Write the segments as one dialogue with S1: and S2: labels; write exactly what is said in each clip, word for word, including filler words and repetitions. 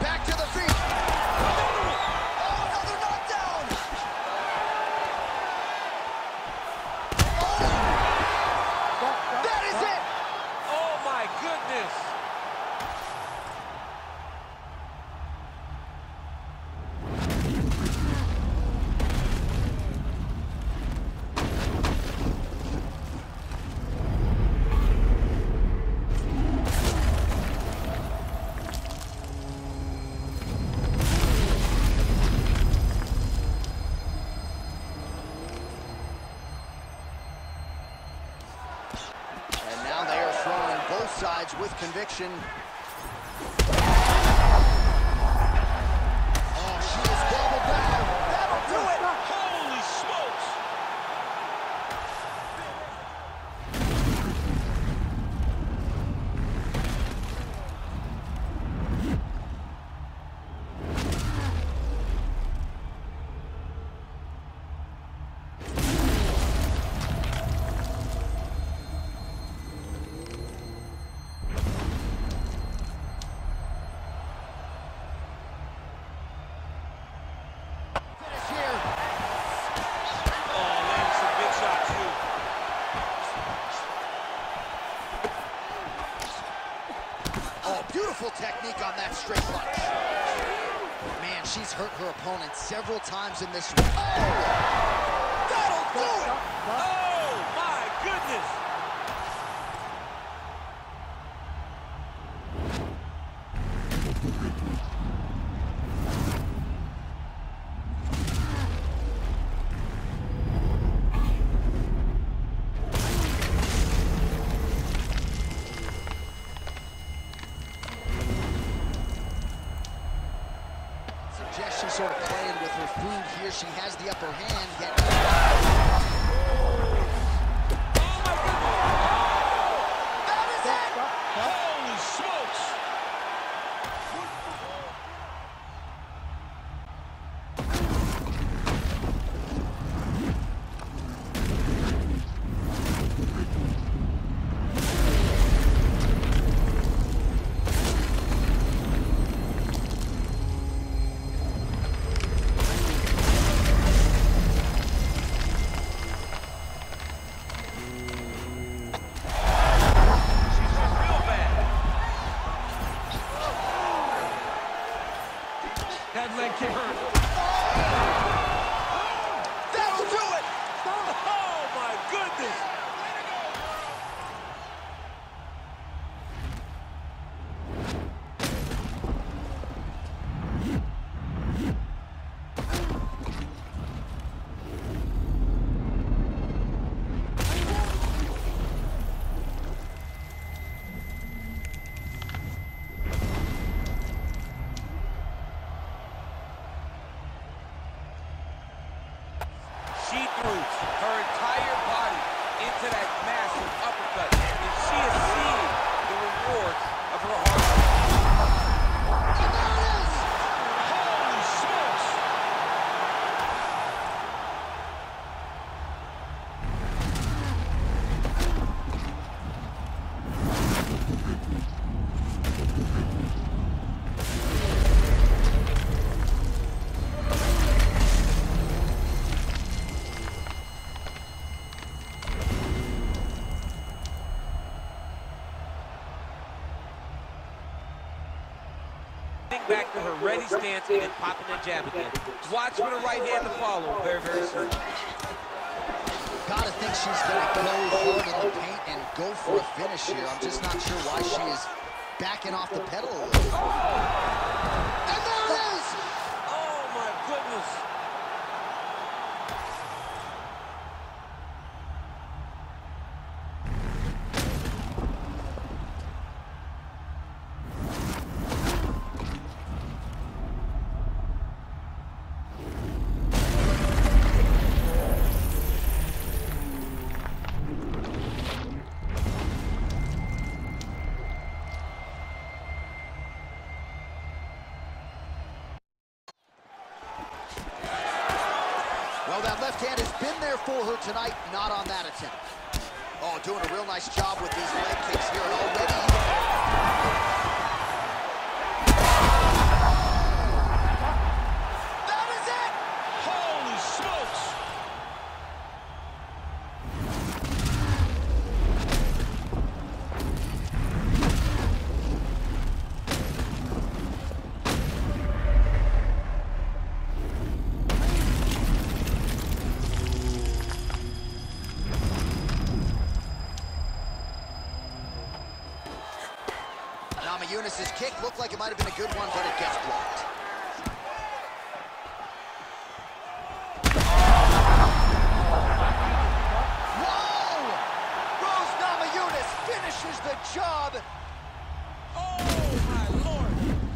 S1: Back to the feet. Oh, another knockdown. Oh, that is it.
S2: Oh, my goodness.
S1: Sides with conviction. Oh, she is doubled down. That'll do it.
S2: Holy smokes.
S1: Beautiful technique on that straight punch. Man, she's hurt her opponent several times in this one. Oh! That'll do it!
S2: Oh, my goodness!
S1: She's sort of playing with her food here. She has the upper hand. Yet...
S2: Oh, my goodness!
S1: That is it!
S2: Holy smokes! That leg kick hurt.
S1: That'll do it!
S2: Oh, my goodness! She threw her entire body into that massive uppercut, and she is seeing the rewards of her hard work.
S1: And there it is!
S2: Holy smokes! Back to her ready stance and then popping that jab again. Watch for the right hand to follow very, very soon.
S1: Gotta think she's gonna go hard in the paint and go for a finish here. I'm just not sure why she is backing off the pedal a little. And there it is!
S2: Oh my goodness!
S1: Well, that left hand has been there for her tonight, not on that attempt. Oh, doing a real nice job with these leg kicks here, and already... Namajunas' kick looked like it might have been a good one, but it gets blocked. Whoa! Rose Namajunas finishes the job.
S2: Oh, my Lord.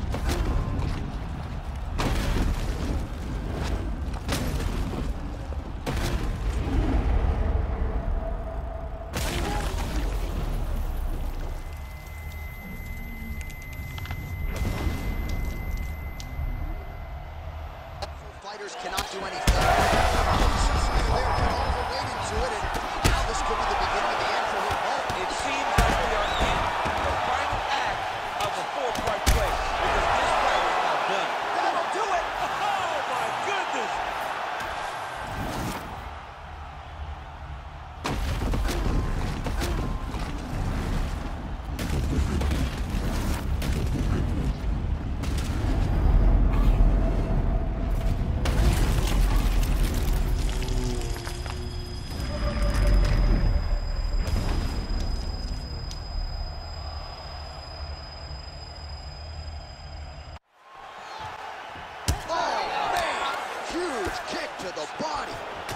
S1: Fighters cannot do anything. She's clear, but overweighted to it, and now this could be the beginning of the end for her opponent.
S2: It seems like we are in the final act of a four-part play because this fight is now done.
S1: That'll do it!
S2: Oh, my goodness!
S1: Huge kick to the body.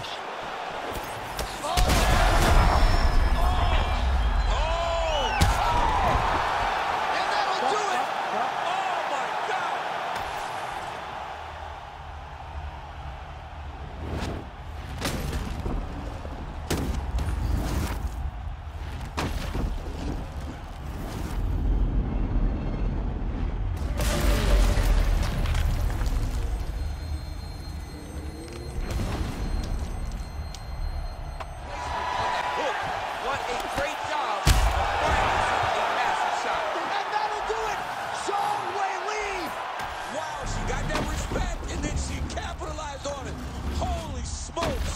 S1: Oh!
S2: Oh!
S1: And that'll do it!
S2: Oh, my God! What a great job of finding a massive shot.
S1: And that'll do it! Zhang Weili!
S2: Wow, she got that respect, and then she capitalized on it. Holy smokes!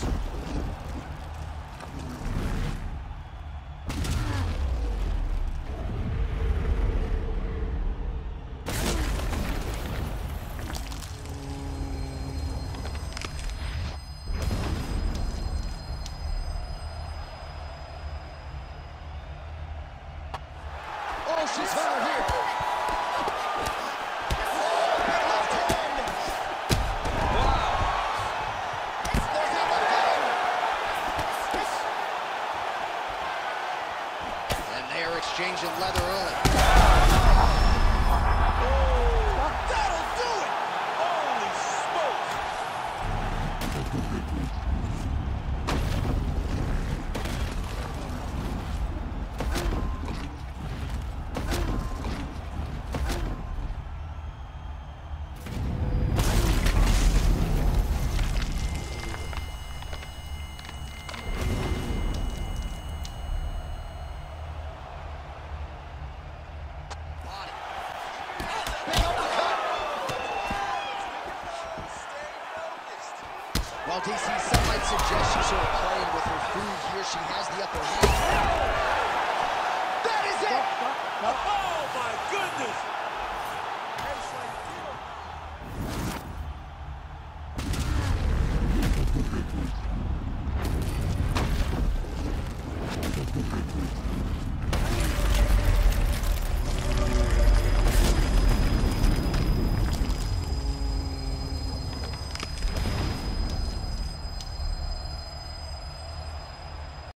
S1: Oh, she's hurt her here. Oh, big left hand.
S2: Wow!
S1: There's that left hand. And they are exchanging leather early.
S2: Oh, that'll do it! Holy smokes!
S1: Body. Big uppercut. Well, D C, some might suggest she's sort of playing with her food here. She has the upper hand. That is it!
S2: Oh, my goodness!